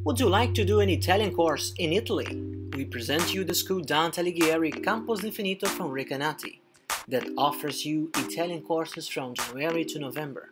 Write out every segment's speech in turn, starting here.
Would you like to do an Italian course in Italy? We present you the School Dante Alighieri Campus Infinito from Recanati that offers you Italian courses from January to November.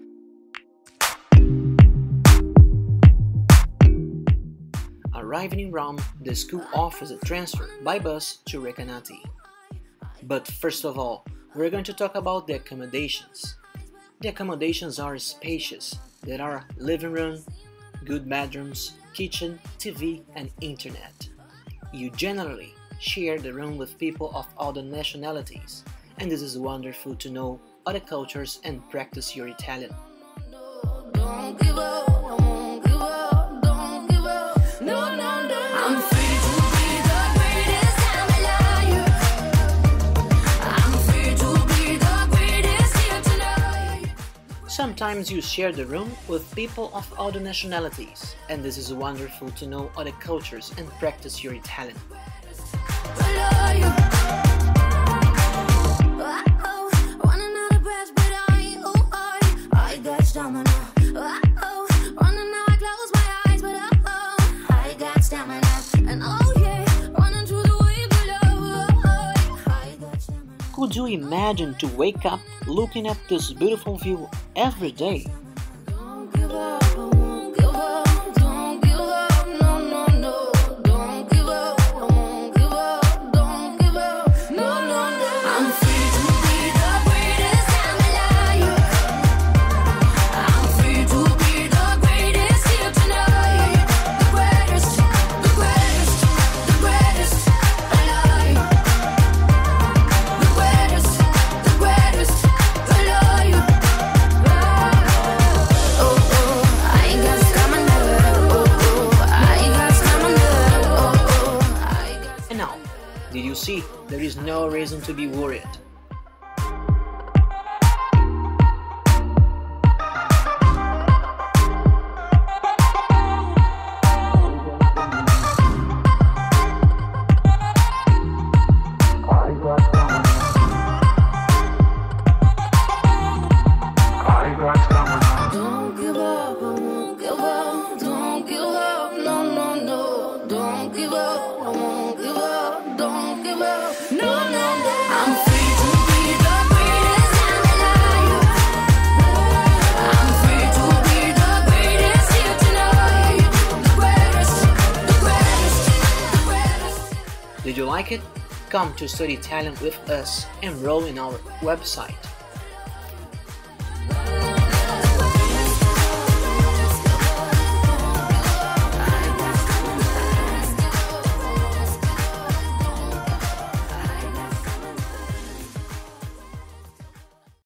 Arriving in Rome, the school offers a transfer by bus to Recanati. But first of all, we're going to talk about the accommodations. The accommodations are spacious. There are living room, good bedrooms, kitchen, TV and internet. You generally share the room with people of other nationalities, and this is wonderful to know other cultures and practice your Italian. Don't give up, I won't give up, don't give up, no, I'm free to be the greatest, I'm a liar. I'm free to be the greatest here tonight. Sometimes you share the room with people of other nationalities, and this is wonderful to know other cultures and practice your Italian. Could you imagine to wake up looking at this beautiful view every day? Don't give up, I won't give up, don't give up, no, don't give up, I won't give up, don't give up, no, I'm free to be the greatest, I'm a liar. I'm free to be the greatest here tonight. The greatest, the greatest, the greatest, a liar. The greatest, the greatest, a liar. I ain't got stamina. I ain't got stamina. And now, did you see? There is no reason to be worried. Don't give up, I won't give up, don't give up, no, don't give up, I won't give up, don't give up, no, I'm free to be the greatest, I'm a liar. I'm free to be the greatest here tonight. The greatest, the greatest, the greatest. Did you like it? Come to study Italian with us. Enroll in our website